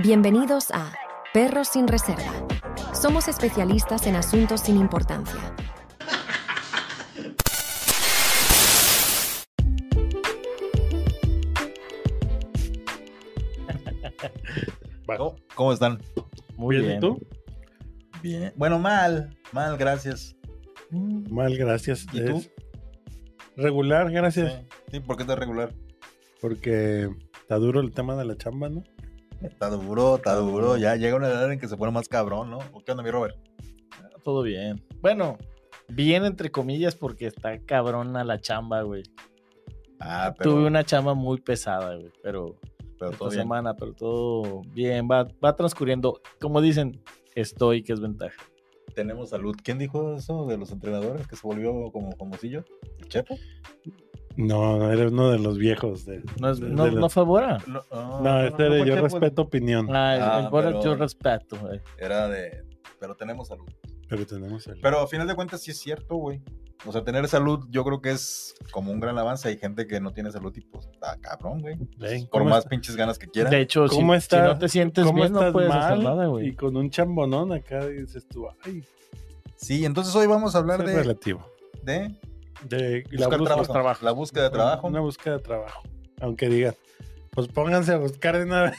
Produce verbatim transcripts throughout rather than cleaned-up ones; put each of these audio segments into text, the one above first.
Bienvenidos a Perros sin Reserva. Somos especialistas en asuntos sin importancia. ¿Cómo, ¿Cómo están? Muy bien. bien. ¿Y tú? Bien. Bueno, mal. Mal, gracias. Mal, gracias. ¿Y tú? Es regular, gracias. Sí. sí, ¿por qué está regular? Porque está duro el tema de la chamba, ¿no? Está duro, está duro. Ya llega una edad en que se pone más cabrón, ¿no? ¿Qué onda, mi Robert? Todo bien. Bueno, bien entre comillas porque está cabrona la chamba, güey. Ah, pero... Tuve una chamba muy pesada, güey, pero... Pero esta todo bien. semana, pero todo bien, va, va transcurriendo. Como dicen, estoy, que es ventaja. Tenemos salud. ¿Quién dijo eso de los entrenadores que se volvió como famosillo? ¿El Chepo? No, no, era uno de los viejos. De, No, es, de, no, de los... no favora. No, no, no este no, de no yo Chepo, respeto opinión. Ah, Ah, el Bora pero- yo respeto, güey. Era de... Pero tenemos salud. Pero tenemos el... Pero a final de cuentas sí es cierto, güey. O sea, tener salud yo creo que es como un gran avance. Hay gente que no tiene salud y pues está cabrón, güey. Ven, Por ¿cómo más está? pinches ganas que quiera. De hecho, si, ¿Cómo si está? no te sientes ¿Cómo bien, no estás puedes mal? hacer nada, Y güey. con un chambonón acá dices tú, ay, Sí, entonces hoy vamos a hablar es de, relativo. de De buscar búsqueda- trabajo, trabajo. la búsqueda de trabajo. Una búsqueda de trabajo. Aunque digan, pues pónganse a buscar de una vez.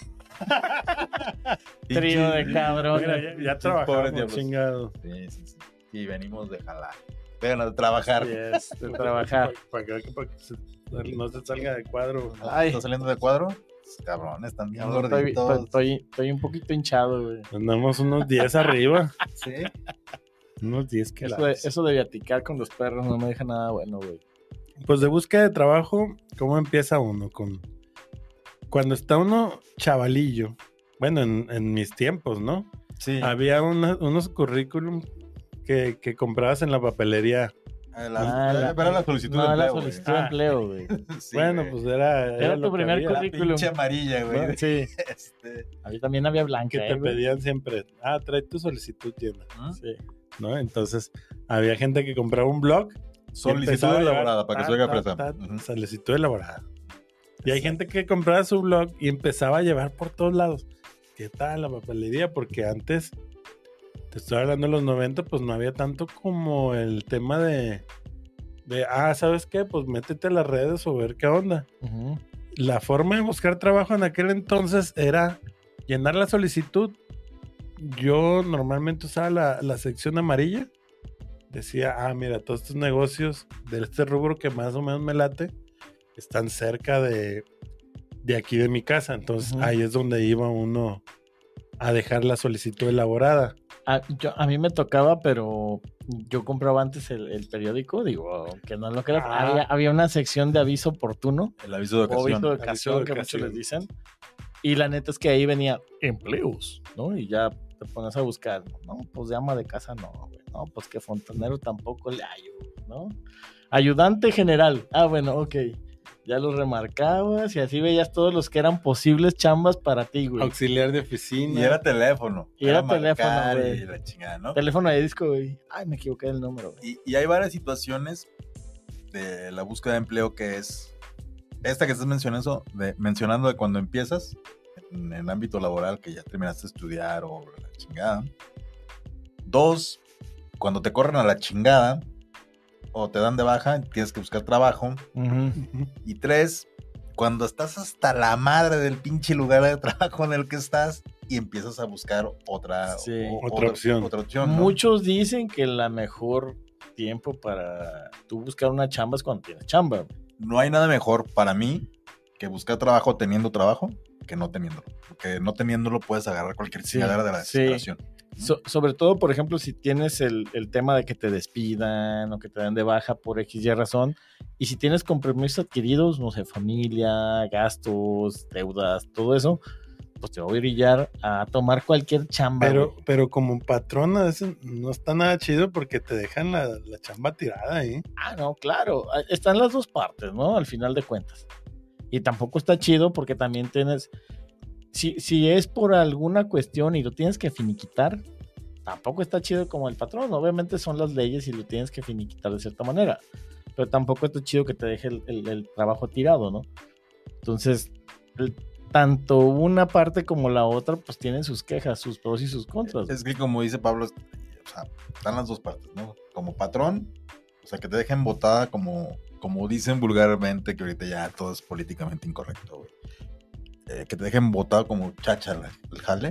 Trío de cabrón. Mira, ya, ya pobres trabajamos, diablos. chingado. Sí, sí, sí. Y venimos de jalar. Vengan a trabajar. Yes, de trabajar. Para que, para que se- no se salga de cuadro. Ay, ¿Está saliendo de cuadro? Cabrón, están bien estoy, gorditos. estoy, estoy un poquito hinchado, güey. Andamos unos diez arriba. Sí. Unos diez que Eso de, eso de viaticar con los perros no me deja nada bueno, güey. Pues de búsqueda de trabajo, ¿cómo empieza uno? Con cuando está uno chavalillo. Bueno, en, en mis tiempos, ¿no? Sí. Había una- unos currículum que, que comprabas en la papelería. Ah, la, Ah, la- era la solicitud no, de empleo, la güey. solicitud de Ah. empleo, güey. Sí, bueno, güey. pues era... Era lo tu que primer había. La currículum. pinche amarilla, güey. Sí, Este, a mí también había blanca, Que eh, te güey. pedían siempre, ah, trae tu solicitud llena, ¿Mm? Sí. ¿no? Entonces, había gente que compraba un blog. y Solicitud empezaba a llevar elaborada, para que ta, se oiga ta, fresa. ta, Ujú. Solicitud elaborada. Y hay gente que compraba su blog y empezaba a llevar por todos lados. ¿Qué tal la papelería? Porque antes, te estoy hablando de los noventa, pues no había tanto como el tema de, de ah, ¿sabes qué? Pues métete a las redes o ver qué onda. Ujú. La forma de buscar trabajo en aquel entonces era llenar la solicitud. Yo normalmente usaba la, la sección amarilla. Decía, ah, mira, todos estos negocios de este rubro que más o menos me late están cerca de, de aquí de mi casa. Entonces Ujú. ahí es donde iba uno a dejar la solicitud elaborada. A, yo, a mí me tocaba, pero yo compraba antes el, el periódico, digo, que no lo creas. Ah. Había, había una sección de aviso oportuno, El aviso de o aviso ocasión. de Aviso ocasión, de que ocasión. muchos les dicen. Y la neta es que ahí venía empleos, ¿no? Y ya te pones a buscar, no, pues de ama de casa no, güey, no, pues que fontanero tampoco le hallo, ¿no? Ayudante general, ah, bueno, ok. Ya los remarcabas y así veías todos los que eran posibles chambas para ti, güey. Auxiliar de oficina. Y era teléfono. Y era marcar teléfono, güey. Y la chingada, ¿no? Teléfono de disco, güey. Ay, me equivoqué del número, güey. Y, y hay varias situaciones de la búsqueda de empleo que es esta que estás mencionando, de, mencionando de cuando empiezas en el ámbito laboral, que ya terminaste de estudiar o la chingada. Dos, cuando te corren a la chingada o te dan de baja, tienes que buscar trabajo. Ujú. Ujú. Y tres, cuando estás hasta la madre del pinche lugar de trabajo en el que estás y empiezas a buscar otra, Sí. o- Otra opción. Otra opción, ¿no? Muchos dicen que la mejor tiempo para tú buscar una chamba es cuando tienes chamba, güey. No hay nada mejor para mí que buscar trabajo teniendo trabajo que no teniéndolo. Porque no teniéndolo puedes agarrar cualquier Sí, chingadera de la sí. desesperación. So- sobre todo, por ejemplo, si tienes el, el tema de que te despidan o que te dan de baja por X y razón, y si tienes compromisos adquiridos, no sé, familia, gastos, deudas, todo eso, pues te va a orillar a tomar cualquier chamba. Pero, güey. pero como patrón a veces no está nada chido porque te dejan la, la chamba tirada ahí. Ah, no, claro, a- están las dos partes, ¿no? Al final de cuentas. Y tampoco está chido porque también tienes, si, si es por alguna cuestión y lo tienes que finiquitar, tampoco está chido como el patrón. Obviamente son las leyes y lo tienes que finiquitar de cierta manera. Pero tampoco está chido que te deje el, el- el trabajo tirado, ¿no? Entonces, el- tanto una parte como la otra, pues tienen sus quejas, sus pros y sus contras. Es que como dice Pablo, o sea, están las dos partes, ¿no? Como patrón, o sea, que te dejen botada como, como dicen vulgarmente, que ahorita ya todo es políticamente incorrecto, güey. Eh, que te dejen botado como chacha el jale.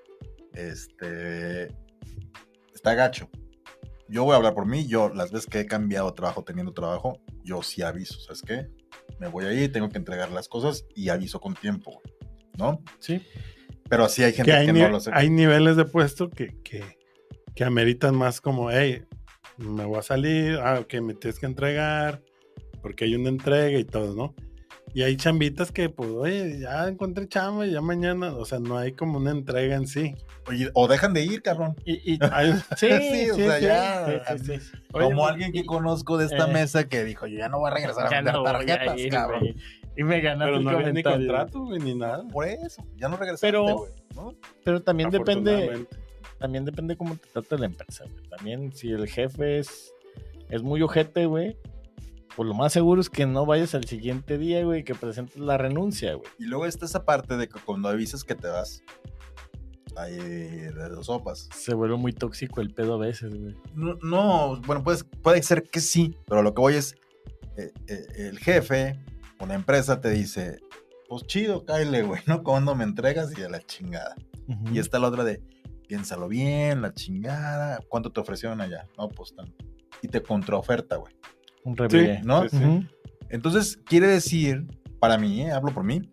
Este... Está gacho. Yo voy a hablar por mí, yo las veces que he cambiado trabajo teniendo trabajo, yo sí aviso, ¿sabes qué? Me voy ahí, tengo que entregar las cosas y aviso con tiempo, ¿no? Sí. Pero así hay gente que, hay que ni- no lo hace. hay niveles de puesto que, que, que ameritan más como, hey, me voy a salir, ah, ok, me tienes que entregar, porque hay una entrega y todo, ¿no? Y hay chambitas que, pues, oye, ya encontré chamba y ya mañana, o sea, no hay como una entrega en sí. Oye, o dejan de ir, cabrón. Y, y- Hay- sí, Sí, o sí, sea, sí, ya. sí, sí, sí. Oye, Como pues, alguien que y- conozco de esta eh, mesa que dijo, yo ya no voy a regresar a ya vender no voy a tarjetas, ir, cabrón. güey. Y me ganaste pero el no había ni comentario. contrato, güey, ni nada. Por eso, ya no regresaste, Pero- güey, ¿no? Pero también depende, Afortunadamente. también depende cómo te trata la empresa, güey. También si el jefe es, es muy ojete, güey, pues lo más seguro es que no vayas al siguiente día, güey, que presentes la renuncia, güey. Y luego está esa parte de que cuando avisas que te vas, hay de dos sopas. Se vuelve muy tóxico el pedo a veces, güey. No, no, bueno, pues, puede ser que sí, pero lo que voy es, eh, eh, el jefe, una empresa te dice, pues chido, cáele, güey, ¿no? ¿Cuándo me entregas? Y a la chingada. Ujú. Y está la otra de, piénsalo bien, la chingada, ¿cuánto te ofrecieron allá? No, pues tanto. Y te contraoferta, güey. Un reviré. ¿no? Sí, sí. Ujú. Entonces, quiere decir, para mí, ¿eh? Hablo por mí,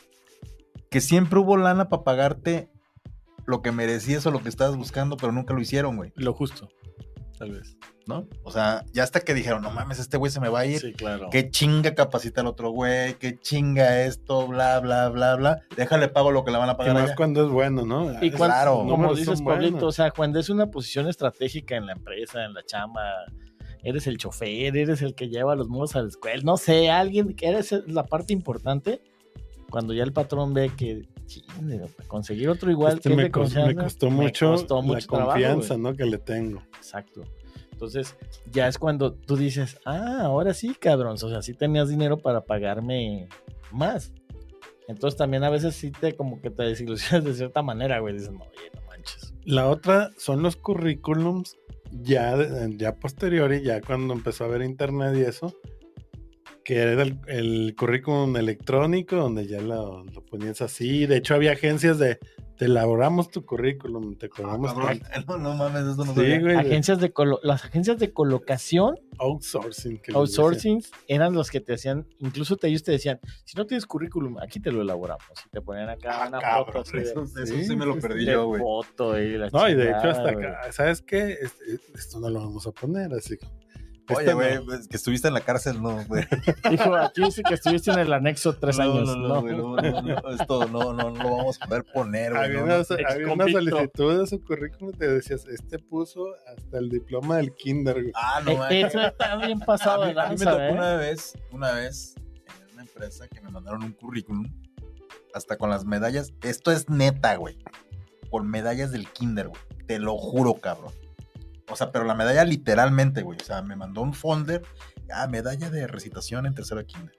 que siempre hubo lana para pagarte lo que merecías o lo que estabas buscando, pero nunca lo hicieron, güey, Lo justo, tal vez. ¿no? O sea, ya hasta que dijeron, no mames, este güey se me va a ir, Sí, claro. qué chinga capacita al otro güey, qué chinga esto, bla, bla, bla, bla, déjale pago lo que le van a Que pagar más allá. cuando es bueno, ¿no? Y Es- cuando, claro. los como números dices, son Pablito, buenos. o sea, cuando es una posición estratégica en la empresa, en la chamba, eres el chofer, eres el que lleva a los modos a la escuela, no sé, alguien que eres la parte importante, cuando ya el patrón ve que chingue, para conseguir otro igual Este que es me, de cos- me confianza, costó me mucho costó mucho la trabajo, confianza, güey. ¿no? Que le tengo. Exacto. Entonces, ya es cuando tú dices, ah, ahora sí, cabrón, o sea, sí tenías dinero para pagarme más. Entonces también a veces sí te como que te desilusionas de cierta manera, güey, dices, no, oye, no manches. La otra son los currículums ya, de- ya posteriori, ya cuando empezó a haber internet y eso, que era el, el currículum electrónico, donde ya lo, lo ponías así. De hecho, había agencias de, te elaboramos tu currículum, te Ah, cobramos cabrón, tanto. no, no mames, eso no Sí, sabía. güey, de Agencias de colo- las agencias de colocación, outsourcing. que les outsourcing, eran los que te hacían, incluso te, ellos te decían, si no tienes currículum, aquí te lo elaboramos. Y te ponían acá Ah, una cabrón, foto así de, eso, eso Sí, sí me lo sí, perdí de yo, güey. foto y la decían. No, y de hecho chingada, hasta güey. acá, ¿sabes qué? Este- esto no lo vamos a poner, así que... Oye, Esta güey, no. pues, que estuviste en la cárcel, no, güey. Dijo, aquí dice que estuviste en el anexo tres No, años. No, no, No, güey, no, no, no, esto no, no, no lo vamos a poder poner, güey. Había, no, una, no. había una Exconvicto. solicitud de su currículum, te decías, este puso hasta el diploma del kinder, güey. Ah, no, Eh, mames. Eso está bien A pasado mí, de a mí me lanza, tocó ¿eh? una vez, una vez, en una empresa que me mandaron un currículum, hasta con las medallas. Esto es neta, güey. Con medallas del kinder, güey. Te lo juro, cabrón. O sea, pero la medalla literalmente, güey. O sea, me mandó un folder. Ah, medalla de recitación en tercero de kinder.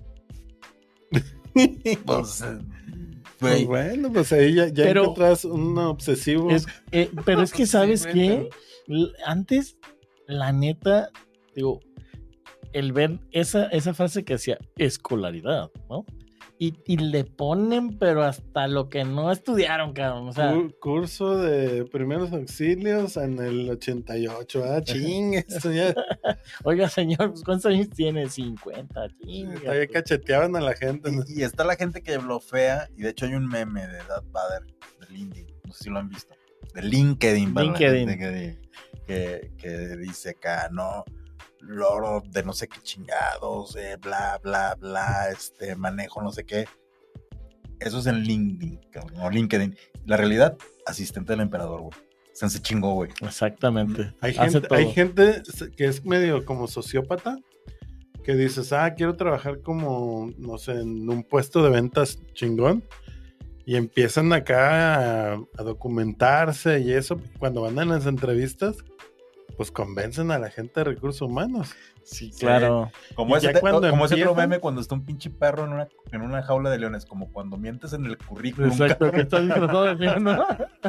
Pues, eh, Pues güey. bueno, pues ahí ya, ya Pero- encontrás un obsesivo. Es- eh, pero es que, Sí, ¿sabes güey, qué? L- Antes, la neta, digo, el ver esa, esa frase que decía escolaridad, ¿no? Y, y le ponen, pero hasta lo que no estudiaron, cabrón. O sea, Cu- curso de primeros auxilios en el ochenta y ocho. Ah, ching, esto ya. oiga, señor, pues, ¿cuántos años tiene? cincuenta, chinga. Todavía cacheteaban a la gente. ¿no? Y, y está la gente que blofea. Y de hecho hay un meme de Dad Vader de LinkedIn. No sé si lo han visto. De LinkedIn. para la LinkedIn. gente que, que, que dice acá, no, loro de no sé qué chingados, eh, bla, bla, bla, este, manejo no sé qué. Eso es en LinkedIn, cabrón, o LinkedIn. La realidad, asistente del emperador, güey. Se se chingó, güey. Exactamente. Hay Hace gente, todo. hay gente que es medio como sociópata, que dices, ah, quiero trabajar como, no sé, en un puesto de ventas chingón, y empiezan acá a, a documentarse y eso, cuando van a las entrevistas, pues convencen a la gente de recursos humanos. Sí, claro. Como, Y ese, ya te- cuando como ese otro empiezan- meme cuando está un pinche perro en una, en una jaula de leones, como cuando mientes en el currículum. Exacto, que estás tratando de decir, ¿no?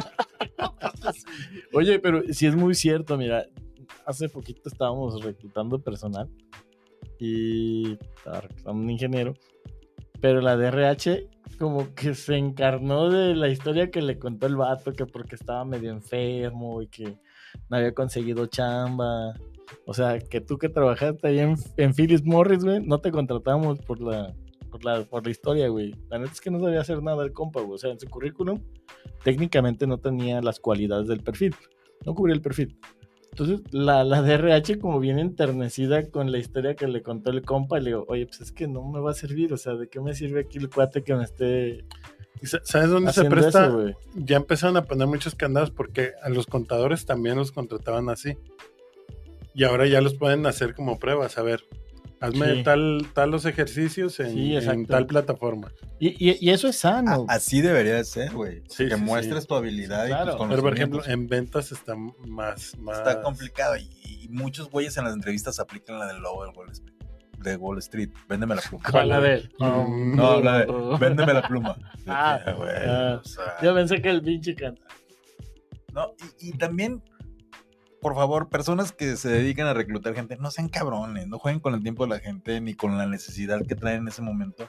Oye, pero sí es muy cierto, mira, hace poquito estábamos reclutando personal y estaba reclutando un ingeniero, pero la D R H como que se encarnó de la historia que le contó el vato, que porque estaba medio enfermo y que no había conseguido chamba. O sea, que tú que trabajaste ahí en, en Philip Morris, güey, no te contratamos por la, por la, por la historia, güey. La neta es que no sabía hacer nada el compa, güey. O sea, en su currículum técnicamente no tenía las cualidades del perfil. No cubría el perfil. Entonces, la, la D R H como bien enternecida con la historia que le contó el compa, le digo, oye, pues es que no me va a servir. O sea, ¿de qué me sirve aquí el cuate que me esté ¿Y sa- ¿Sabes dónde se haciendo presta? eso, güey? Ya empezaron a poner muchos candados porque a los contadores también los contrataban así. Y ahora ya los pueden hacer como pruebas. A ver, hazme Sí. tal, tal los ejercicios en, Sí, en exacto. tal plataforma. Y, y, y eso es sano. A- así debería de ser, güey. Sí, que sí, muestres sí. tu habilidad Sí, y claro. tus Pero por ejemplo, conocimientos. en ventas está más... más... Está complicado y, y muchos güeyes en las entrevistas aplican la del lobo del Wall Street. De Wall Street. Véndeme la pluma. ¿Cuál? A ver. Mm, No, la de véndeme la pluma. Ah, Ya, güey, ah. o sea, Yo pensé que el pinche canta. no, y, y también, por favor, personas que se dedican a reclutar gente, no sean cabrones, no jueguen con el tiempo de la gente ni con la necesidad que traen en ese momento.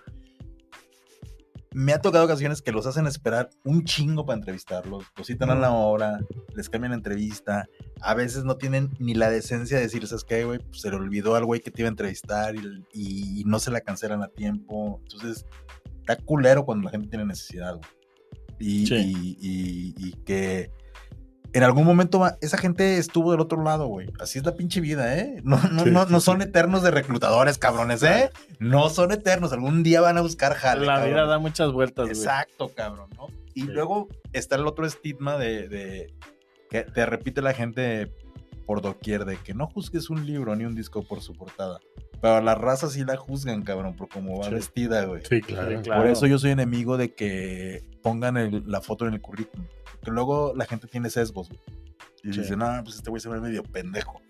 Me ha tocado ocasiones que los hacen esperar un chingo para entrevistarlos, los citan a la hora, les cambian la entrevista, a veces no tienen ni la decencia de decir, ¿sabes qué, güey? Pues se le olvidó al güey que te iba a entrevistar y, y no se la cancelan a tiempo. Entonces, está culero cuando la gente tiene necesidad, güey. Y, Sí. y, y- y que en algún momento va- esa gente estuvo del otro lado, güey. Así es la pinche vida, ¿eh? No, no, Sí, no, sí, no sí. son eternos de reclutadores, cabrones, ¿eh? No son eternos. Algún día van a buscar jale, La vida cabrones. da muchas vueltas, güey. Exacto, cabrón, ¿no? Y Sí. luego está el otro estigma de, de que te repite la gente por doquier de que no juzgues un libro ni un disco por su portada. Pero a la raza sí la juzgan, cabrón, por cómo va Sí. vestida, güey. Sí, claro. Sí, claro. Por eso yo soy enemigo de que pongan el- la foto en el currículum. Porque luego la gente tiene sesgos, güey. Y Sí. dicen, no, pues este güey se ve medio pendejo.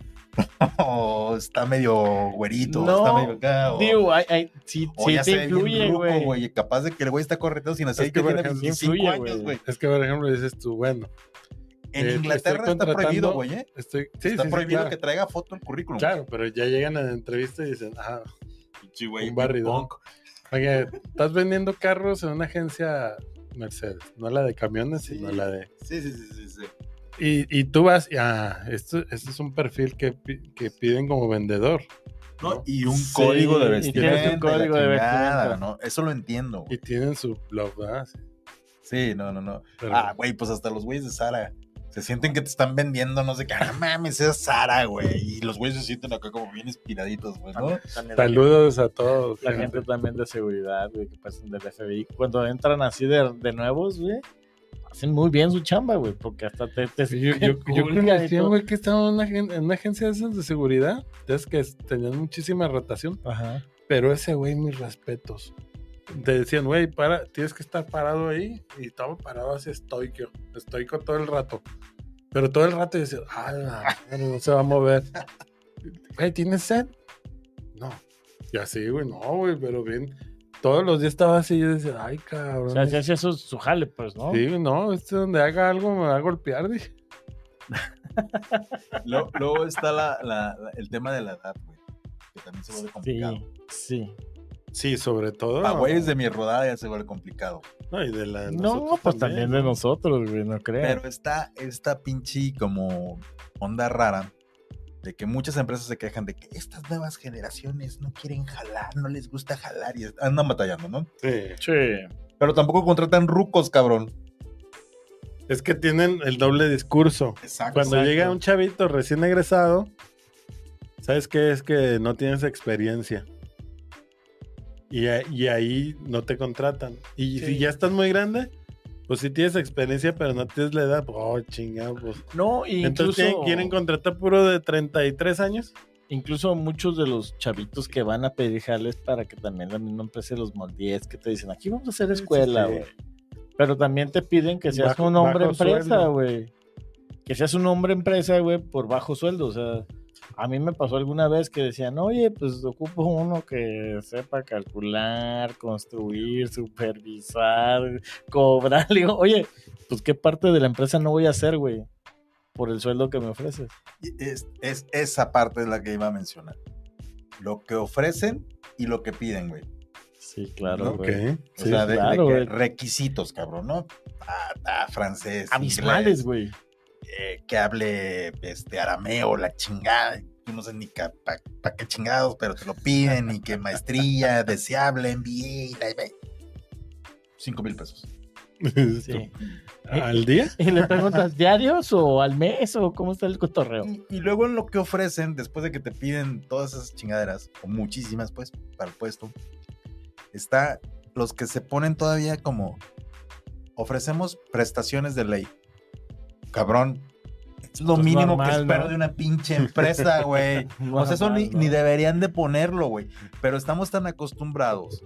O está medio güerito. No, está medio acá. O, Digo, hay, hay, sí, o sí ya se te ve bien influye, ruco, güey. güey. Capaz de que el güey está correcto sin hacer Es que que, por tiene ejemplo, veinticinco influye, años, güey. güey. Es que, por ejemplo, dices tú, bueno, En Eh, Inglaterra estoy está contratando- prohibido, güey, ¿eh? estoy... Sí, está sí, sí, prohibido claro. que traiga foto en el currículum. Claro, pero ya llegan a la entrevista y dicen, ah, Sí, güey, Un barridón. punk. oye, estás vendiendo carros en una agencia Mercedes, no la de camiones, Sí. sino la de... Sí, sí, sí, sí, sí. Y, y tú vas, y, ah, esto, esto es un perfil que, pi- que piden como vendedor. ¿No? Y un Sí, código de y tienes vestimenta. un código y la de chingada, vestimenta. ¿no? Eso lo entiendo, güey. Y tienen su blog, ¿verdad? Sí, Sí, no, no, no. pero- Ah, güey, pues hasta los güeyes de Sara se sienten que te están vendiendo, no sé qué. Ah, mames, es Sara, güey. Y los güeyes se sienten acá como bien inspiraditos, güey, ¿no? También Saludos a todos. La gente. gente también de seguridad, güey, que pasan del F B I. Cuando entran así de, de nuevos, güey, hacen muy bien su chamba, güey, porque hasta te... te Sí, yo, yo, yo culpan y conocí a un todo. güey que estaba en una, agen- en una agencia de esas de seguridad, es que es- tenían muchísima rotación, Ajá. pero ese güey, mis respetos. Te decían, güey, para, tienes que estar parado ahí, y estaba parado así estoico, estoico todo el rato. Pero todo el rato decía, ah, la madre, no se va a mover. Güey, ¿tienes sed? No. Y así, güey, no, güey, pero bien. Todos los días estaba así, yo decía, ay, O cabrón. sea, se hace su, su jale, pues, ¿no? Sí, no, este donde haga algo me va a golpear, dije. Luego, luego está la, la- la- el tema de la edad, güey. Que también se vuelve Sí, complicado. sí. Sí, sobre todo. A güeyes de mi rodada ya se vuelve complicado. No, y de la de No, nosotros pues también de ¿no? nosotros, güey, no creo. Pero está esta pinche como onda rara de que muchas empresas se quejan de que estas nuevas generaciones no quieren jalar, no les gusta jalar y andan batallando, ¿no? Sí. Sí. Pero tampoco contratan rucos, cabrón. Es que tienen el doble discurso. Exacto. Cuando Exacto. llega un chavito recién egresado, ¿sabes qué? Es que no tienes experiencia. Y, a- y ahí no te contratan. Y Sí. si ya estás muy grande, pues sí tienes experiencia, pero no tienes la edad. Oh, chingado, pues. No, y Entonces incluso, ¿quieren, quieren contratar puro de treinta y tres años. incluso muchos de los chavitos que van a pedir jales para que también la misma empresa los moldee, que te dicen, aquí vamos a hacer escuela, sí. güey. Pero también te piden que seas Bajo- un hombre bajo empresa, sueldo. güey. que seas un hombre empresa, güey, por bajo sueldo. O sea, a mí me pasó alguna vez que decían, oye, pues ocupo uno que sepa calcular, construir, supervisar, cobrar. Le digo, oye, pues qué parte de la empresa no voy a hacer, güey, por el sueldo que me ofreces. Y Es, es esa parte es la que iba a mencionar. Lo que ofrecen y lo que piden, güey. Sí, claro, ¿No? güey. Ok. O Sí, sea, de, claro, de que güey. requisitos, cabrón, ¿no? Ah, ah, francés, Abismales, inglés, güey. eh, que hable este arameo, la chingada. Tú no sé ni para pa, pa qué chingados, pero te lo piden y que maestría, deseable, M B A, la- cinco mil pesos. Sí. ¿Al día? ¿Y le preguntas diarios o al mes o cómo está el cotorreo? Y, y luego en lo que ofrecen, después de que te piden todas esas chingaderas, o muchísimas, pues, para el puesto, está los que se ponen todavía como ofrecemos prestaciones de ley. Cabrón, es lo Pues mínimo normal, que espero ¿no? de una pinche empresa, güey. O sea, eso ni, Normal, ¿no? ni deberían de ponerlo, güey. Pero estamos tan acostumbrados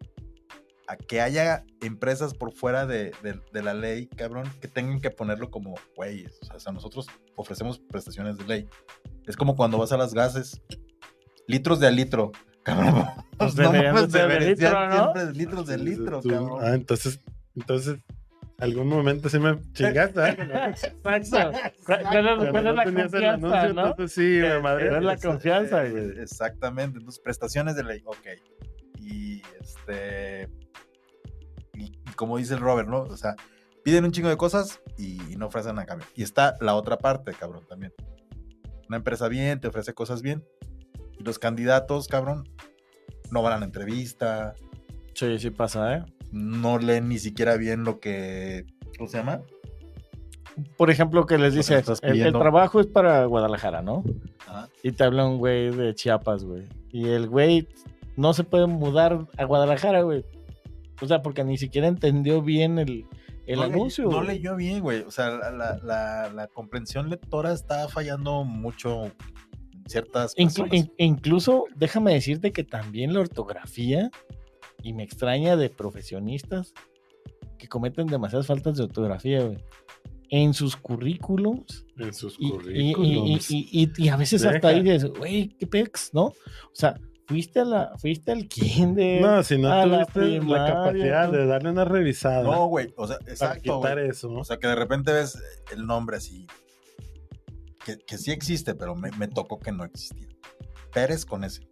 a que haya empresas por fuera de, de, de la ley, cabrón, que tengan que ponerlo como, güey, o sea, nosotros ofrecemos prestaciones de ley. Es como cuando vas a las gases, litros de a litro, cabrón. Pues deberían de ser de deberían litro, ser ¿no? siempre litros de litro, Tú- cabrón. Ah, entonces, entonces, algún momento sí me chingaste. ¿eh? Exacto. ¿Cuál ¿cuál es, Cuando cuál es no la tenías el confianza, anuncio, no? entonces sí, me madre. Era la Es- confianza, eh, güey. Exactamente, entonces prestaciones de ley, ok. Y este. Y, y como dice el Robert, ¿no? O sea, piden un chingo de cosas y, y no ofrecen a cambio. Y está la otra parte, cabrón, también. Una empresa bien, te ofrece cosas bien. Y los candidatos, cabrón, no van a la entrevista, Sí, sí pasa, ¿eh? no leen ni siquiera bien lo que. ¿Cómo se llama? Por ejemplo, que les Lo que dice, me estás el, el pidiendo. trabajo es para Guadalajara, ¿no? Ajá. Y te habla un güey de Chiapas, güey. Y el güey no se puede mudar a Guadalajara, güey. O sea, porque ni siquiera entendió bien el, el no le- anuncio. no güey. leyó bien, güey. O sea, la, la, la, la comprensión lectora está fallando mucho en ciertas Inclu- personas. in- incluso, déjame decirte que también la ortografía, y me extraña de profesionistas que cometen demasiadas faltas de ortografía, güey. En sus currículums. En sus Y, y- y- currículums. y- y- y a veces hasta Deja. ahí dices, güey, qué pex, ¿no? O sea, fuiste a la, fuiste al kinder. No, si no a la tuviste la, primaria, capacidad güey. de darle una revisada No, güey. O sea, para exacto, quitar güey. eso, ¿no? O sea, que de repente ves el nombre así. Que, que sí existe, pero me, me tocó que no existía. Pérez con ese.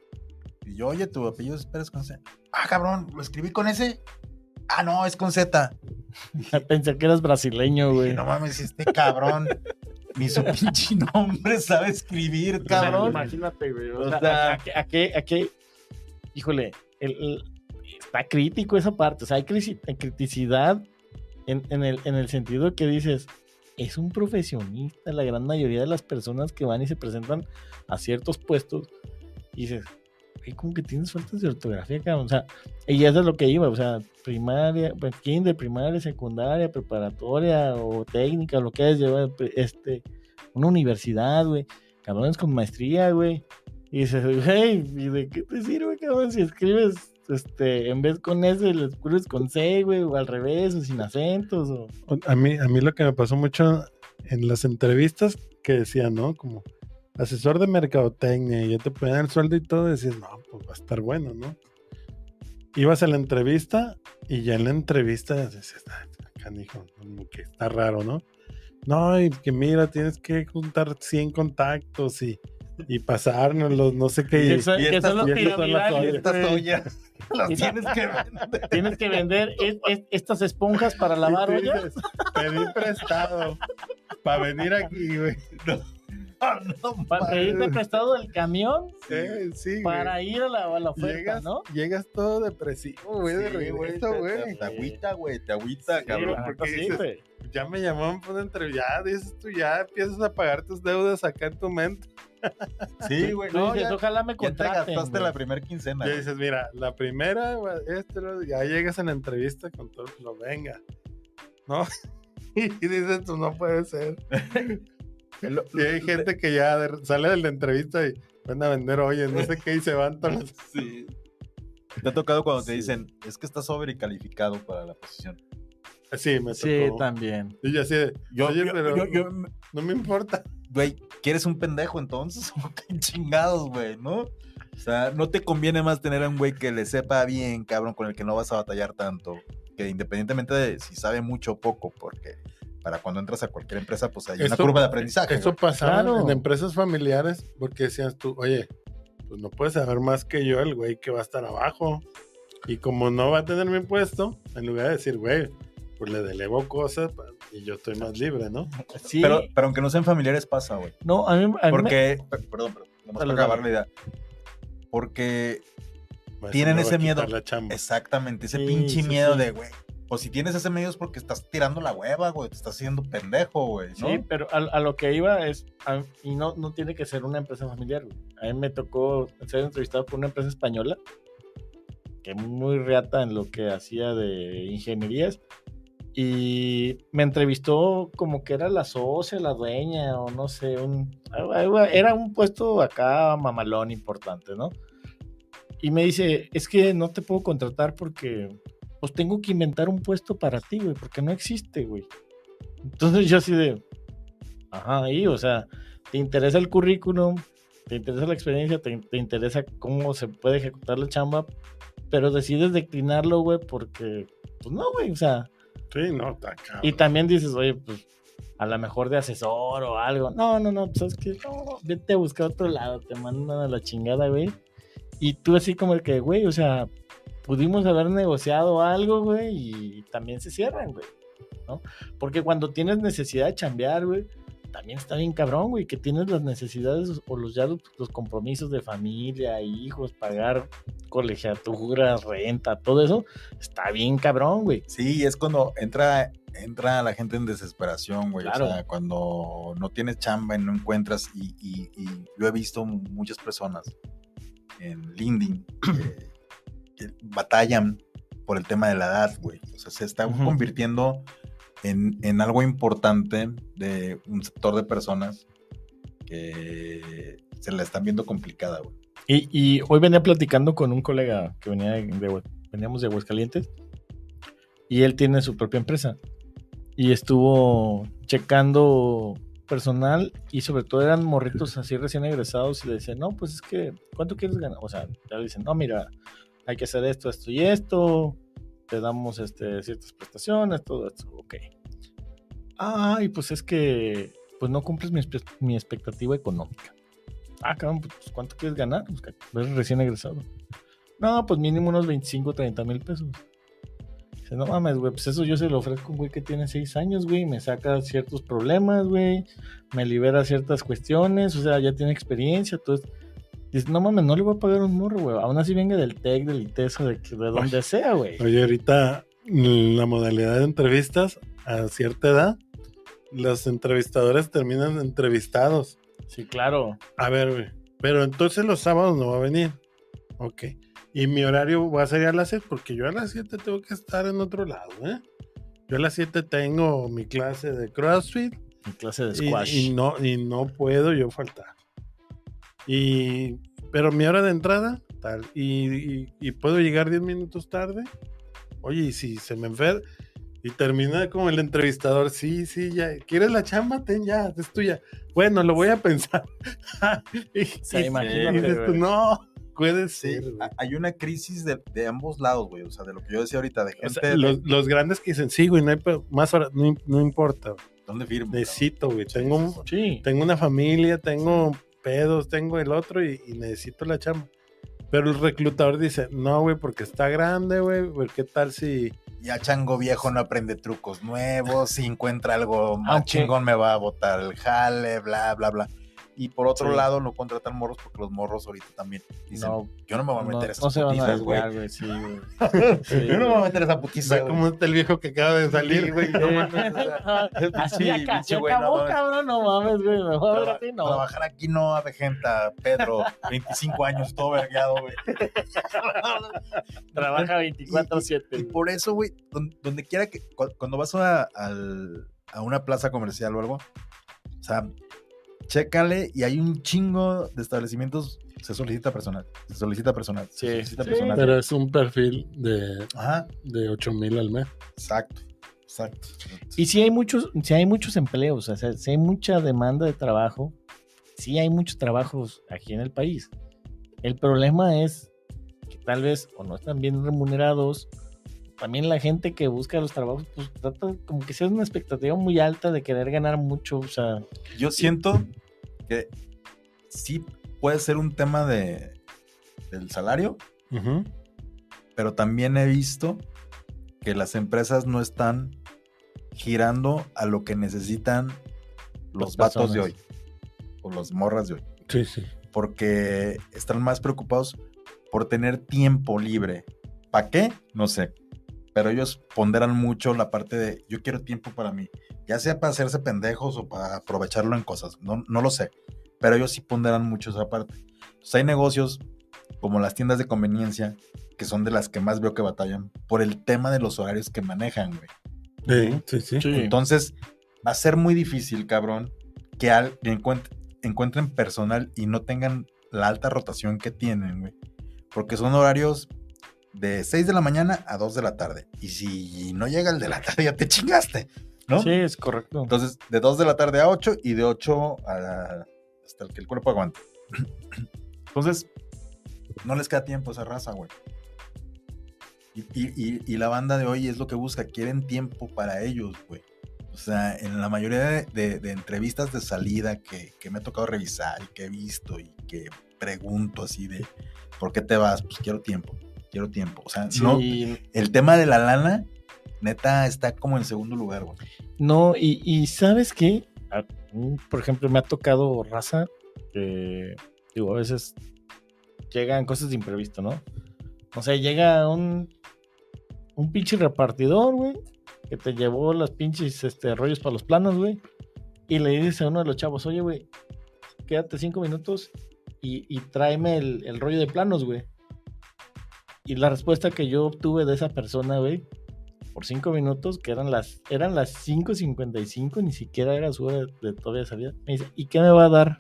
Y yo, oye, tu apellido es Pérez con ese. Ah, cabrón, ¿lo escribí con ese? Ah, no, es con Z. Pensé que eras brasileño, Dije, güey. no mames, este cabrón. Ni su pinche nombre sabe escribir, O sea, cabrón. imagínate, güey. O, O sea, sea- ¿a, qué, a qué- a qué? Híjole, el- el- está crítico esa parte. O sea, hay crisi- hay criticidad en, en el, en el sentido que dices, es un profesionista. La gran mayoría de las personas que van y se presentan a ciertos puestos, y dices, güey, como que tienes faltas de ortografía, cabrón. O sea, y eso es lo que iba. O sea, primaria, pues, kinder, primaria, secundaria, preparatoria o técnica, lo que hayas llevado, este, una universidad, güey. Cabrones con maestría, güey. Y dices, güey, ¿y de qué te sirve, cabrón? Si escribes, este, en vez con S, lo escribes con C, güey, o al revés, o sin acentos, o... A mí, a mí lo que me pasó mucho en las entrevistas que decían, ¿no? Como asesor de mercadotecnia y ya te ponían el sueldo y todo, decías, no, pues va a estar bueno, ¿no? Ibas a la entrevista y ya en la entrevista decías, ah, canijo, como que está raro, ¿no? No, y que mira, tienes que juntar cien contactos y, y pasárnoslos, no sé qué. Que y- son, y que estas- son los y estas son las piramidales, ollas. Estas güey. ollas las Y- tienes que vender. Tienes que vender es- es- estas esponjas para lavar y tú ollas. dices, pedí prestado para venir aquí, güey. No, no, Para mames. pedirte prestado el camión Eh, sí, güey. para ir a la, a la oferta, Llegas, ¿no? llegas todo depresivo, güey, de Sí, güey, regreso, te- güey. te- Te agüita, güey, te agüita, Sí, cabrón. la porque neta sí, dices, güey. Ya me llamaron por una entrevista, ya dices tú, ya empiezas a pagar tus deudas acá en tu mente. Sí, güey, Tú no, dices, ya, ojalá me ya te contraten. gastaste güey. la primera quincena. Ya güey. dices, mira, la primera, güey, este, lo- ya llegas en la entrevista con todo, lo venga, ¿no? Y dices tú, no puede ser. Lo- Y hay gente que ya de- sale de la entrevista y van a vender, oye, no sé qué, y se van todos. los- Sí. Te ha tocado cuando te Sí. dicen, es que estás sobrecalificado para la posición. Sí, me tocó. Sí, también. Y yo así de, Yo, oye, yo, pero yo, yo- no me importa. güey, ¿quieres un pendejo entonces? ¿Qué chingados, güey, no? O sea, no te conviene más tener a un güey que le sepa bien, cabrón, con el que no vas a batallar tanto, que independientemente de si sabe mucho o poco, porque para cuando entras a cualquier empresa, pues hay una Eso- curva de aprendizaje. Eso güey. pasaba Claro. en empresas familiares porque decías tú, oye, pues no puedes saber más que yo el güey que va a estar abajo. Y como no va a tener mi puesto, en lugar de decir, güey, pues le delego cosas pa- y yo estoy más libre, ¿no? Sí. Pero, pero aunque no sean familiares pasa, güey. no, a mí, a mí me- Porque, per- perdón, perdón, nomás Dale, para acabar dale. la idea. Porque Pues, tienen me va a ese quitar miedo. la chamba. Exactamente, ese Sí, pinche sí, miedo sí. de, güey. O si tienes ese miedo es porque estás tirando la hueva, güey. Te estás haciendo pendejo, güey. ¿no? Sí, pero a, a lo que iba es, a- y no, no tiene que ser una empresa familiar, güey. A mí me tocó ser entrevistado por una empresa española, que muy reata en lo que hacía de ingenierías, y me entrevistó como que era la socia, la dueña, o no sé, un, era un puesto acá mamalón importante, ¿no? Y me dice, es que no te puedo contratar porque pues tengo que inventar un puesto para ti, güey, porque no existe, güey. Entonces yo así de, ajá, ahí, o sea, te interesa el currículum, te interesa la experiencia, te, te interesa cómo se puede ejecutar la chamba, pero decides declinarlo, güey, porque, pues no, güey, o sea, Sí, no, está cabrón. y también dices, oye, pues a lo mejor de asesor o algo. No, no, no, pues sabes que no, vete a buscar otro lado, te mandan a la chingada, güey. Y tú así como el que, güey, o sea, pudimos haber negociado algo, güey, y también se cierran, güey, ¿no? Porque cuando tienes necesidad de chambear, güey, también está bien cabrón, güey, que tienes las necesidades o los ya los, los compromisos de familia, hijos, pagar colegiatura, renta, todo eso, está bien cabrón, güey. Sí, es cuando entra, entra la gente en desesperación, güey. Claro. O sea, cuando no tienes chamba y no encuentras. Y, y, y yo he visto muchas personas en LinkedIn que, que batallan por el tema de la edad, güey. O sea, se está Ujú. convirtiendo en, en algo importante de un sector de personas que se la están viendo complicada, güey. Y, y hoy venía platicando con un colega que venía de, de- veníamos de Aguascalientes y él tiene su propia empresa y estuvo checando personal y sobre todo eran morritos así recién egresados y le decían, no, pues es que, ¿cuánto quieres ganar? O sea, ya le dicen, no, mira, hay que hacer esto, esto y esto, te damos este, ciertas prestaciones, todo esto, ok. Ah, y pues es que pues no cumples mi, espe- mi expectativa económica. Ah, cabrón, pues ¿cuánto quieres ganar? Pues que eres recién egresado. No, pues mínimo unos veinticinco, treinta mil pesos. Dice, no mames, güey, pues eso yo se lo ofrezco a un güey que tiene seis años, güey, me saca ciertos problemas, güey, me libera ciertas cuestiones, o sea, ya tiene experiencia, todo esto. Dice, no mames, no le voy a pagar un morro, güey, aún así venga del TEC, del ITESO, de, de donde sea, güey. Oye, ahorita la modalidad de entrevistas a cierta edad, los entrevistadores terminan entrevistados. Sí, claro. A ver, güey, pero entonces los sábados no va a venir. Ok. Y mi horario va a ser a las seis porque yo a las siete tengo que estar en otro lado, ¿eh? Yo a las siete tengo mi clase de CrossFit Mi clase de y, squash. y no, y no puedo yo faltar. Y, pero mi hora de entrada, tal. Y, y- y puedo llegar diez minutos tarde. Oye, y si se me enferma y termina como el entrevistador, sí, sí, ya. ¿Quieres la chamba? Ten ya, es tuya. Bueno, lo voy a pensar. y, sea, y- imagínate, y dices tú, güey. no, puede Sí, ser. güey. ha- hay una crisis de, de ambos lados, güey. O sea, de lo que yo decía ahorita, de O gente. sea, de- los, los grandes que dicen, sí, güey, no hay pe- más horas, no, im- no importa. güey. ¿Dónde firmo? Necesito, güey. Sí, Tengo, sí, un- sí. Sí. tengo una familia, tengo pedos, tengo el otro y, y necesito la chamba. Pero el reclutador dice, no, güey, porque está grande, güey, güey, ¿qué tal si... Ya chango viejo no aprende trucos nuevos, si encuentra algo más Aunque- chingón me va a botar el jale, bla, bla, bla. Y por otro Sí. lado no contratan morros porque los morros ahorita también dicen, No, yo no me voy a no, meter a no esas se van a putizas, güey. desviar, güey, sí, güey. Sí, Yo no me voy a güey. meter a esa O putiza, sea, güey. ¿cómo está el viejo que acaba de salir, güey? No mames, o sea, Así Sí, acá, pinche se güey, no acabó, mames. cabrón, no mames, güey, mejor Traba- así no. Trabajar aquí no, avejenta, Pedro, veinticinco años, todo vergueado, güey. Trabaja veinticuatro siete. Y por eso, güey, don- donde quiera que, cu- cuando vas a, al- a una plaza comercial o algo, o sea, chécale y hay un chingo de establecimientos, se solicita personal, se solicita personal, se Sí, solicita sí. personal. pero es un perfil de, Ajá, de ocho mil al mes. exacto, Exacto. Y sí hay muchos, sí hay muchos empleos, o sea, sí hay mucha demanda de trabajo, sí hay muchos trabajos aquí en el país. El problema es que tal vez o no están bien remunerados. También la gente que busca los trabajos, pues trata como que sea una expectativa muy alta de querer ganar mucho, o sea... Yo siento que sí puede ser un tema de del salario, Uh-huh. pero también he visto que las empresas no están girando a lo que necesitan los Las vatos de personas. hoy o las morras de hoy, Sí, sí. porque están más preocupados por tener tiempo libre. ¿Para qué? No sé. Pero ellos ponderan mucho la parte de yo quiero tiempo para mí, ya sea para hacerse pendejos o para aprovecharlo en cosas, no, no lo sé, pero ellos sí ponderan mucho esa parte. Entonces hay negocios como las tiendas de conveniencia, que son de las que más veo que batallan por el tema de los horarios que manejan, güey. Sí, sí, sí. Sí. Entonces va a ser muy difícil, cabrón, que, al, que encuent- encuentren personal y no tengan la alta rotación que tienen, güey, porque son horarios de seis de la mañana a dos de la tarde. Y si no llega el de la tarde, ya te chingaste, ¿no? Sí, es correcto. Entonces, de dos de la tarde a ocho y de ocho a hasta el que el cuerpo aguante. Entonces, no les queda tiempo a esa raza, güey. Y, y, y, y la banda de hoy es lo que busca, quieren tiempo para ellos, güey. O sea, en la mayoría de, de, de entrevistas de salida que, que me ha tocado revisar y que he visto y que pregunto así de, ¿por qué te vas? Pues quiero tiempo. Quiero tiempo. O sea, Sí, no, el tema de la lana, neta, está como en segundo lugar, güey. no, y, y ¿sabes qué? A- Por ejemplo, me ha tocado raza que, digo, a veces llegan cosas de imprevisto, ¿no? O sea, llega un, un pinche repartidor, güey, que te llevó los pinches este, rollos para los planos, güey, y le dice a uno de los chavos, oye, güey, quédate cinco minutos y, y tráeme el, el rollo de planos, güey. Y la respuesta que yo obtuve de esa persona, güey, por cinco minutos, que eran las eran las cinco cincuenta y cinco, ni siquiera era su hora de, de todavía salida, me dice, ¿y qué me va a dar?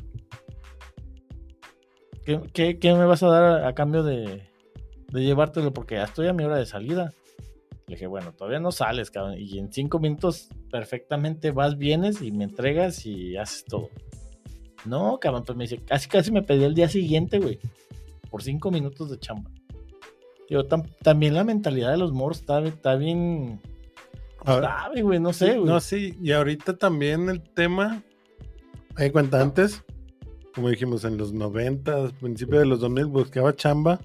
¿Qué, qué, qué me vas a dar a, a cambio de, de llevártelo? Porque ya estoy a mi hora de salida. Le dije, bueno, todavía no sales, cabrón, y en cinco minutos perfectamente vas, vienes y me entregas y haces todo. No, cabrón, pues me dice, casi casi me pedí el día siguiente, güey, por cinco minutos de chamba. Digo, tam- también la mentalidad de los morros está, está bien. Ahora, Sabe, güey, no sé, güey. no, sí, y ahorita también el tema, hay cuenta antes, como dijimos, en los noventa, principios de los dos mil, buscaba chamba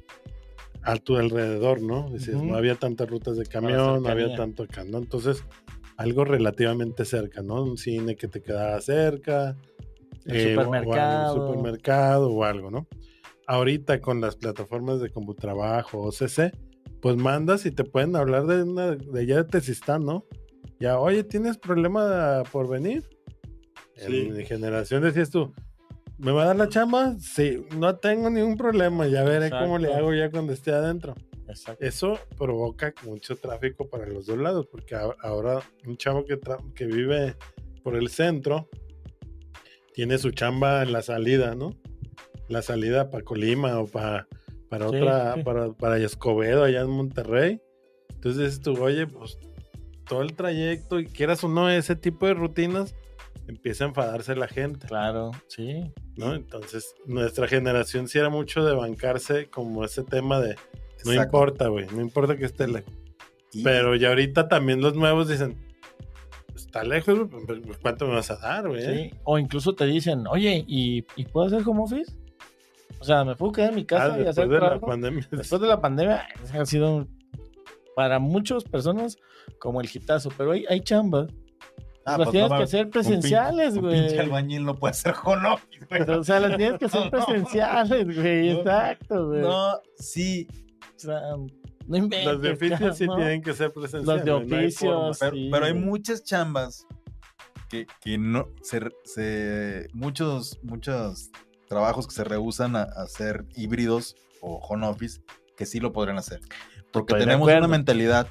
a tu alrededor, ¿no? Decías, Ujú. no había tantas rutas de camión, no había cercanía. tanto acá, ¿no? Entonces, algo relativamente cerca, ¿no? Un cine que te quedaba cerca, El eh, o- o supermercado. algo, supermercado o algo, ¿no? Ahorita con las plataformas de Computrabajo o C C, pues mandas y te pueden hablar de una de allá de Tezistán, ¿no? Ya, oye, ¿tienes problema por venir? Sí. En mi generación decías tú, ¿me va a dar la chamba? Sí, no tengo ningún problema, ya veré cómo le Exacto. hago ya cuando esté adentro. Exacto. Eso provoca mucho tráfico para los dos lados, porque a- ahora un chavo que, tra- que vive por el centro tiene su chamba en la salida, ¿no? La salida para Colima o para para Sí, otra, sí. para, para Escobedo, allá en Monterrey. Entonces dices tú, oye, pues todo el trayecto, y quieras o no, ese tipo de rutinas, empieza a enfadarse la gente, Claro, sí. ¿no? Entonces, nuestra generación sí era mucho de bancarse como ese tema de, no Exacto. importa, güey, no importa que esté lejos. Y- Pero ya ahorita también los nuevos dicen, está lejos, güey, pues, ¿cuánto me vas a dar, güey? Sí. O incluso te dicen, oye, ¿y, ¿y puedo hacer home office? O sea, ¿me puedo quedar en mi Ah, casa y después hacer de la trabajo? pandemia. Después de la pandemia, ha sido un- para muchas personas como el hitazo, pero hay, hay chambas. Ah, las pues, tienes no que mames, hacer un presenciales, pinche- güey. Un pinche albañil no puede hacer home office, güey. O sea, las tienes que hacer presenciales, güey. No. Exacto, güey. No, sí, O sea, no inventes. Los de oficio cabrón, sí ¿no? tienen que ser presenciales. Los de güey, no hay oficio, forma. pero, sí, pero hay güey. muchas chambas que, que no se, se muchos muchos trabajos que se rehusan a, a ser híbridos o home office que sí lo podrían hacer, porque Estoy de tenemos una acuerdo. mentalidad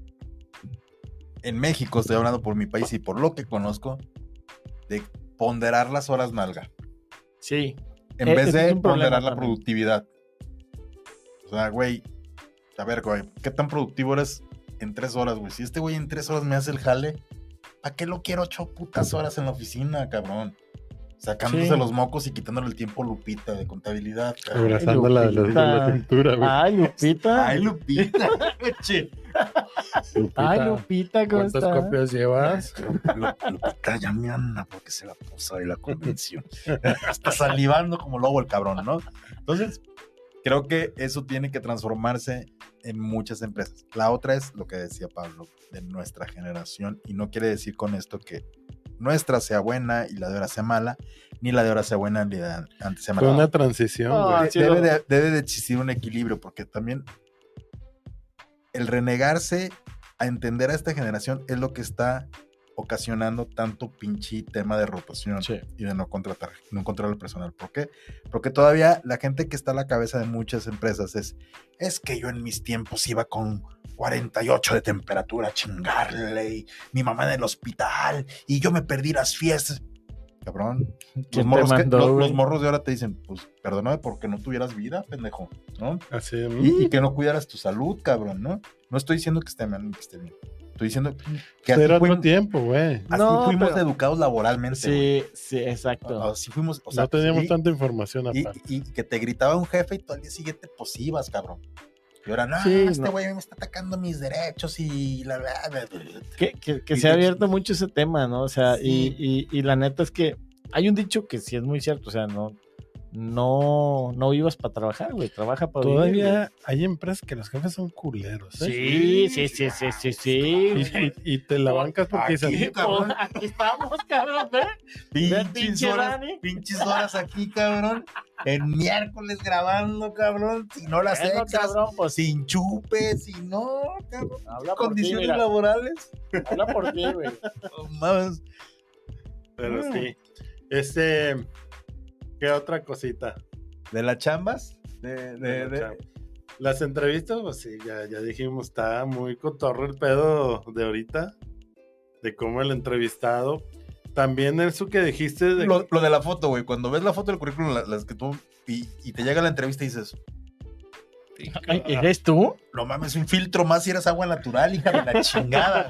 en México, estoy hablando por mi país y por lo que conozco, de ponderar las horas nalga Sí. en E- vez ese de es un problema ponderar la también. productividad. O sea, güey, a ver, güey, ¿qué tan productivo eres en tres horas, güey. Si este güey en tres horas me hace el jale, ¿para qué lo quiero ocho putas horas en la oficina, cabrón? Sacándose Sí. los mocos y quitándole el tiempo a Lupita de contabilidad, cabrón. Abrazándola de la, de la Lupita. cintura, güey. Ay, Lupita. Ay, Lupita. Che. Lupita, Ay, Lupita, ¿cómo ¿cuántas está? copias llevas? Lu- Lupita ya me anda porque se la puso ahí la convención. Está salivando como lobo el cabrón, ¿no? Entonces, creo que eso tiene que transformarse en muchas empresas. La otra es lo que decía Pablo, de nuestra generación, y no quiere decir con esto que nuestra sea buena y la de ahora sea mala, ni la de ahora sea buena ni la de antes sea Fue mala. una transición, No, güey. De- sí, debe, lo- de, debe de existir un equilibrio, porque también el renegarse a entender a esta generación es lo que está ocasionando tanto pinche tema de rotación Sí. y de no contratar, no encontrar al personal. ¿Por qué? Porque todavía la gente que está a la cabeza de muchas empresas es, es que yo en mis tiempos iba con cuarenta y ocho de temperatura a chingarle, y mi mamá en el hospital, y yo me perdí las fiestas. Cabrón, los ¿Quién te morros, que- mandó, los- güey? los morros de ahora te dicen, pues perdóname porque no tuvieras vida, pendejo, ¿no? Así, Y, y que no cuidaras tu salud, cabrón, ¿no? No estoy diciendo que esté mal ni que esté bien. Estoy diciendo que así era otro fuimos, tiempo, güey. así No, fuimos pero- educados laboralmente. güey. Sí, sí, exacto. Así fuimos, o sea, No teníamos sí, tanta información y, aparte. y que te gritaba un jefe y tú al día siguiente pues ibas, cabrón. Y ahora, no, Sí, este no. güey me está atacando mis derechos y la verdad. Que, que, que Y se ha de- abierto mucho ese tema, ¿no? O sea, Sí. y, y, y la neta es que hay un dicho que sí es muy cierto, o sea, no, no, no ibas para trabajar, güey, trabaja para vivir, Todavía hay empresas que los jefes son culeros, güey. ¿eh? Sí, sí, sí, sí, sí, sí. Y, güey. y- y te la bancas porque Aquí, dicen, cabrón. Pues, aquí estamos, cabrón, ¿eh? Pinches pinche horas, Dani. pinches horas aquí, cabrón. El miércoles grabando, cabrón. Si no las Bueno, extras, cabrón, pues sin chupe, si no, cabrón. habla por ti, Condiciones mira, laborales. habla por ti, güey. No mames. pero Mm. sí. Este, ¿qué otra cosita? ¿De las chambas? De, de, de- Las entrevistas, pues sí, ya, ya dijimos, está muy cotorro el pedo de ahorita, de cómo el entrevistado. También eso que dijiste de Lo, lo de la foto, güey. Cuando ves la foto del currículum, la- las que tú. Y, y te llega la entrevista y dices. Ay, ¿eres tú? No mames, un filtro más si eres agua natural, hija de la chingada.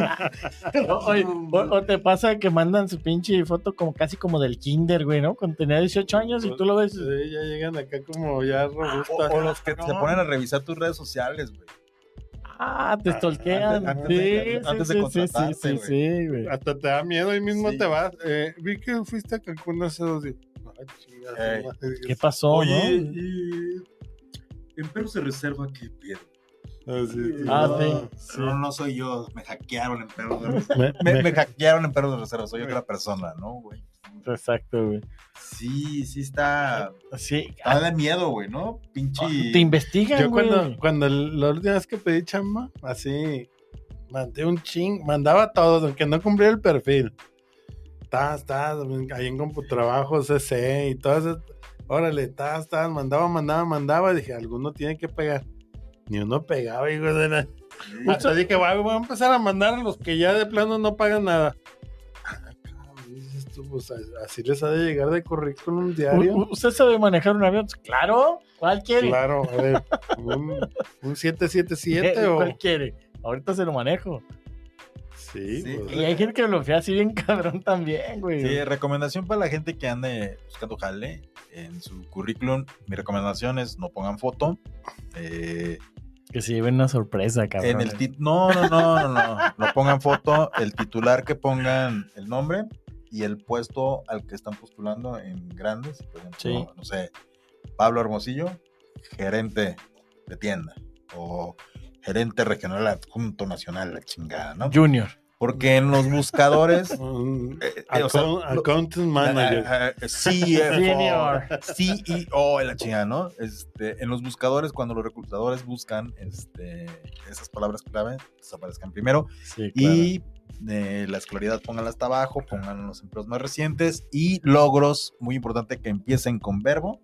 ¿no? O, oye, o- o te pasa que mandan su pinche foto como casi como del kinder, güey, ¿no? Cuando tenía dieciocho años y tú lo ves. Sí, ya llegan acá como ya O, robustas. o los que se ponen a revisar tus redes sociales, güey. Ah, te stalkean. Antes- antes Sí, de- sí, antes de sí, sí, contratarte, sí, güey. sí, güey. Hasta te da miedo y mismo Sí. te vas. Eh, vi que fuiste a Cancún hace dos días. Ay, chingada Ey. madre. ¿Qué pasó, Oye, no? y en Perros de Reserva, ¿qué pedo? Ah, sí, sí. Ah, No. sí. sí. No, no soy yo, me hackearon en Perros de Reserva. Me- Me, me- me hackearon en Perros de Reserva, soy otra persona, ¿no, güey? Exacto, güey. Sí, sí está. Sí. Está de miedo, güey, ¿no? Pinche. Te investigan, Yo güey. cuando, cuando el- la última vez que pedí chamba, así, mandé un ching, mandaba a todos, aunque no cumplía el perfil. Estás, estás, ahí en Computrabajo, C C y todas esas. Órale, estás, estás, mandaba, mandaba, mandaba. Dije, alguno tiene que pegar. Ni uno pegaba, hijo de la... Hasta dije, "Guay, voy a empezar a mandar a los que ya de plano no pagan nada. Ah, cabrón, dices tú, pues, así les ha de llegar de currículum diario. U- ¿Usted sabe manejar un avión? Claro. ¿Cuál quiere? Claro, a ver, un, un siete siete siete Eh, o... ¿Cuál quiere? Ahorita se lo manejo. Sí, Sí. pues, Y hay gente que lo fea así bien cabrón también, güey. Sí, recomendación para la gente que ande buscando jale en su currículum. Mi recomendación es no pongan foto. Eh, Que se lleven una sorpresa, cabrón. en el tit no, no, no, no, no. No pongan foto. El titular que pongan el nombre y el puesto al que están postulando en grandes. Por ejemplo, Sí. no sé, Pablo Hermosillo, gerente de tienda. O gerente regional adjunto nacional, la chingada, ¿no? Junior. Porque en los buscadores. un eh, eh, o sea, account- lo- accountant manager. Ah, ah, C F O, Senior. C E O, la chingada, ¿no? Este, en los buscadores, cuando los reclutadores buscan este, esas palabras clave, desaparezcan primero. Sí, claro. Y eh, la escolaridad, pónganla hasta abajo, pongan los empleos más recientes. Y logros, muy importante que empiecen con verbo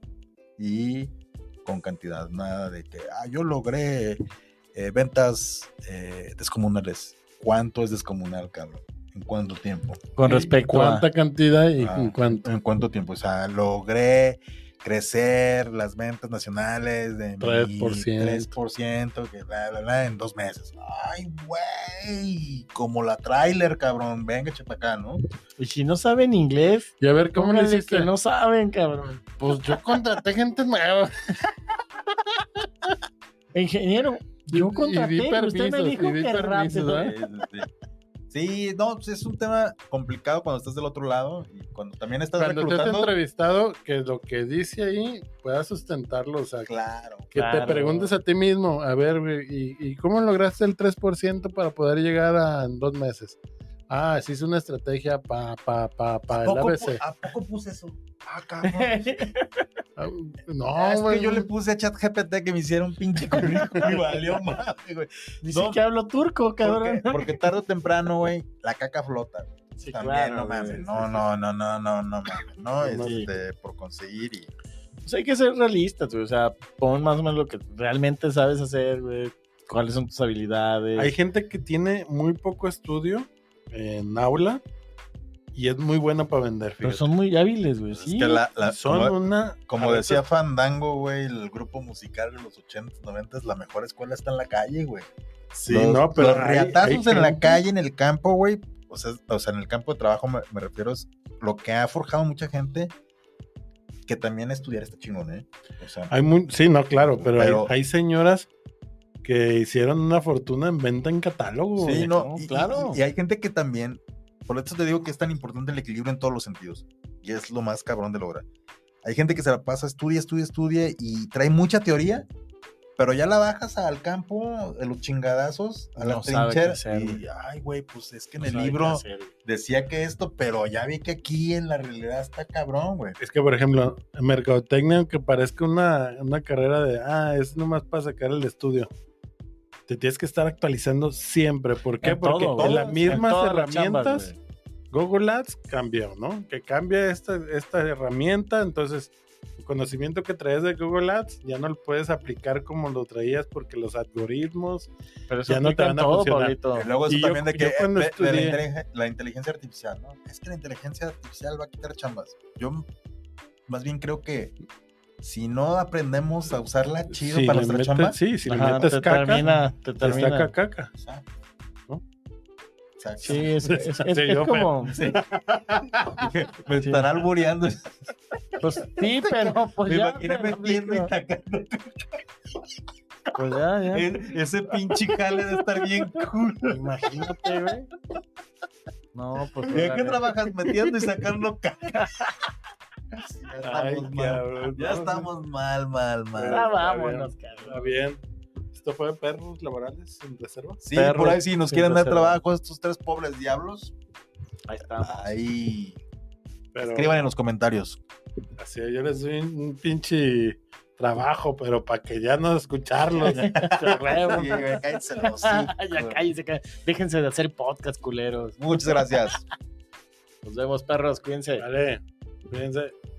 y con cantidad. Nada de que, ah, yo logré eh, ventas eh, descomunales. ¿Cuánto es descomunal, cabrón? ¿En cuánto tiempo? Con respecto ¿Cuánta a... cantidad y Ah, en cuánto? ¿En cuánto tiempo? O sea, logré crecer las ventas nacionales de tres mi por ciento. tres por ciento, que bla, bla, bla, en dos meses. Ay, güey, como la trailer, cabrón, venga, chepa acá, ¿no? Y si no saben inglés, Y a ver, ¿cómo le póngale hiciste? que no saben, cabrón. Pues yo contraté gente nueva. Ingeniero, yo Y di contraté, pero usted me permisos, dijo y di que permisos, rápido. ¿eh? Sí, sí, sí. Sí, no, pues es un tema complicado cuando estás del otro lado y cuando también estás Cuando te has reclutando. entrevistado, que lo que dice ahí puedas sustentarlo, o sea, Claro. que Claro. te preguntes a ti mismo, a ver, güey, ¿y, y cómo lograste el tres por ciento para poder llegar a en dos meses? Ah, sí, es una estrategia para pa, pa, pa ¿A el poco, A B C. pu- ¿A poco puse eso? Ah, cabrón. Ah, no, Ah, es güey. que yo le puse a ChatGPT que me hiciera un pinche currículum y valió madre, güey. Dice No, que hablo turco, Porque, cabrón. porque tarde o temprano, güey, la caca flota. Güey. Sí, También, claro, no güey, mames. sí, No, sí. no, no, no, no, no mames. No, Sí. este, por conseguir y. Pues hay que ser realistas, güey. O sea, pon más o menos lo que realmente sabes hacer, güey. ¿Cuáles son tus habilidades? Hay gente que tiene muy poco estudio en aula y es muy buena para vender, Pero fíjate. son muy hábiles, güey. Sí. Es que la, la- Son como, una... como a decía veces- Fandango, güey, el grupo musical de los ochentas, noventas, la mejor escuela está en la calle, güey. Sí, los, no, pero los hay- riatazos hay en la gente- calle, en el campo, güey. O sea, o sea, en el campo de trabajo me, me refiero es lo que ha forjado mucha gente que también estudiar está chingón, ¿eh? O sea, Hay muy, sí, no, claro, pero, Pero- hay, hay señoras que hicieron una fortuna en venta en catálogo. sí, güey. no, no, y, claro. y- y hay gente que también, por eso te digo que es tan importante el equilibrio en todos los sentidos. Y es lo más cabrón de lograr. Hay gente que se la pasa, estudia, estudia, estudia y trae mucha teoría, pero ya la bajas al campo de los chingadazos, a No la sabe qué trinchera. hacer, Y, güey. ay, güey, pues es que en No el sabe qué libro hacer, güey. decía que esto, pero ya vi que aquí en la realidad está cabrón, güey. Es que, por ejemplo, en mercadotecnia, aunque parezca una, una carrera de, ah, es nomás para sacar el estudio, te tienes que estar actualizando siempre. ¿Por qué? En Porque todo, en las en mismas todas las chambas, herramientas, güey. Google Ads cambió, ¿no? Que cambia esta, esta herramienta, entonces el conocimiento que traes de Google Ads ya no lo puedes aplicar como lo traías porque los algoritmos... Pero eso ya no te aplica en van a todo, funcionar. Pablito. Y luego eso Y yo- también de yo que eh, cuando de- de la, estudié- inteligen- la inteligencia artificial, ¿no? Es que la inteligencia artificial va a quitar chambas. Yo más bien creo que si no aprendemos a usarla chido si para le nuestra metes- chamba, Sí, si le Ajá, metes te caca, termina, te te termina. saca caca. exacto. ¿No? Exacto. Sí, es, es, es- Sí, es yo, como. Sí. Me están albureando. Pues sí, pero pues Me ya. imaginé pero, metiendo y amigo, sacando. Pues ya, ya. E- Ese pinche jale de estar bien cool. Imagínate, güey. No, pues. ¿Y en qué órale. trabajas? Metiendo y sacando caca. Ya Ay, estamos mal. cabrón, Ya no, estamos mal, mal, mal. Ah, Está vámonos, Está cabrón. bien. Esto fue Perros Laborales sin reserva. Sí, Perros por ahí si nos sin quieren dar reserva. trabajo estos tres pobres diablos, Ahí estamos. ahí Pero escriban en los comentarios. así, yo les doy un, un pinche trabajo, pero para que ya no escucharlos. Correo. Sí, güey, cállense los hocico, Ya güey. cállense, cá- déjense de hacer podcast, culeros. Muchas gracias. Nos vemos, perros, cuídense. Vale, cuídense.